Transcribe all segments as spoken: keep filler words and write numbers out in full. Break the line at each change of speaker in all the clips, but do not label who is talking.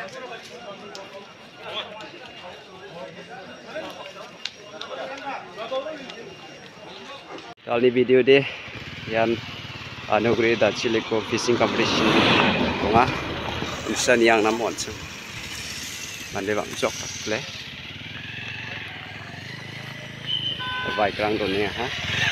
Kali video deh yang anugerah Dachileko fishing competition bunga usan yang namun so mande bang jok le baik kerang dunia ha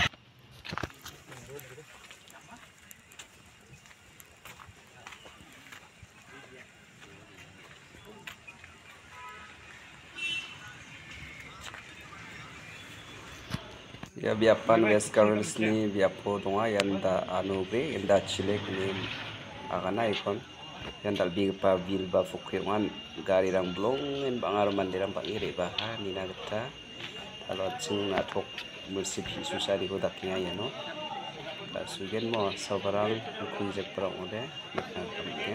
ya biapan West Currents ni biapo donga yang da anugerah yang Dachilek ni agana ikon yang dalbi pa bil ba fukiran gari rang blong en bangar mandiram pangire ba ha nina geta kalau chung atok bersih susah di kodaknya ya no tak sugen mo sabarang kunjek perang ode nak kampen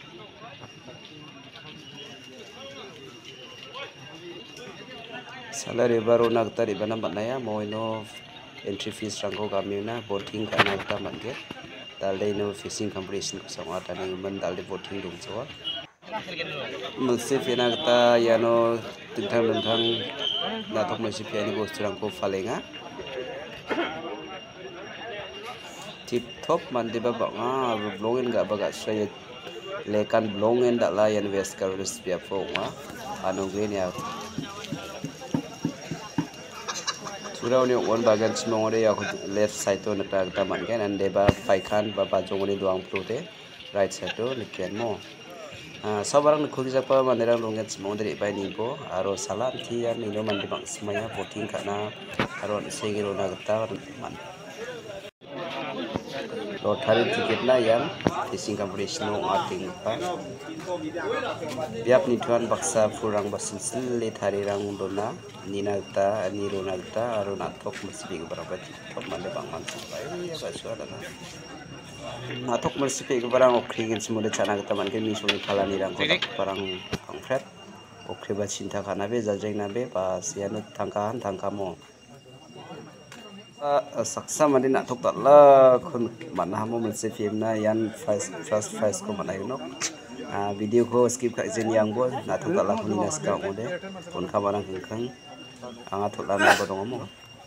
salary baru nak tari bana banaya mo ino entry fees rangko kami na boating kana kita mangge dalde no fishing competition ko sama tani man dalde boating dum so mulsi fena kita yano tintang tintang natok mulsi fena bostu rangko falenga tip top mandi ba banga blongen ga baga saya lekan blongen dak layan West Currents biapo nga anu green ya surau ni on bagan semongore ya left side to nakta taman kan ande ba paikan ba bajongoni doang prote right side to likian mo sabarang khuli japa manderang longet semongore bai nipo aro salam ti ya nino mandi bang semaya voting kana aro sengiro na gata man lotari tiket na yang fishing competition no ating pa biap ni tuan baksa furang basil le thari rang dona nina ta niro nagta aro natok mesti berapa top mande bang man sampai ya basu ada na natok mesti barang okringin semua cana kita man ke misuni kalani rang barang pangfret okre ba cinta kana be jajeng na be pas ya no tangkahan tangkamo saksa mandi nak tok tak lah kun mana hamu mesti film na yang first first first ko mana you know video ko skip kat jen yang bol nak tok tak lah kun nas ka mode kun kamarang kengkang angat tok lah na bodong mo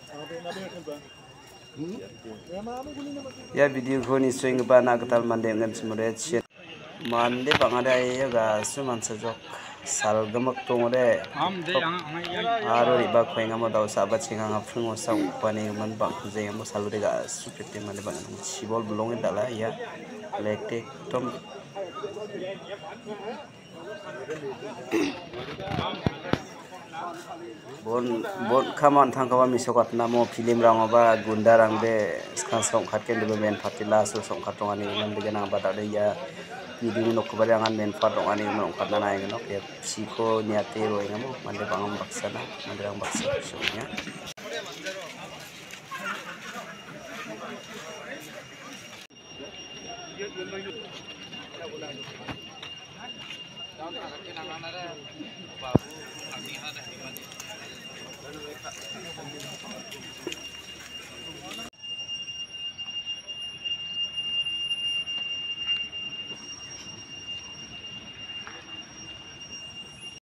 ya video ko ni swing ba na katal mande ngan semode chen mande bangada ya ga suman sajok sal gamak tongore aro riba khoinga mo daw sabat singa nga phungo sa upani man bang khuje mo salure ga supete mane ban sibol blong dala ya lekte tom bon bon kaman thangkawa misokat namo film rangoba gunda rangbe skhan song khatken de men fatila so song khatongani man de na bada de ya video nok barangan men fatong ani mon katna na ngano ya psiko niate ro ngamo mande bangam baksana mandrang baksa sonya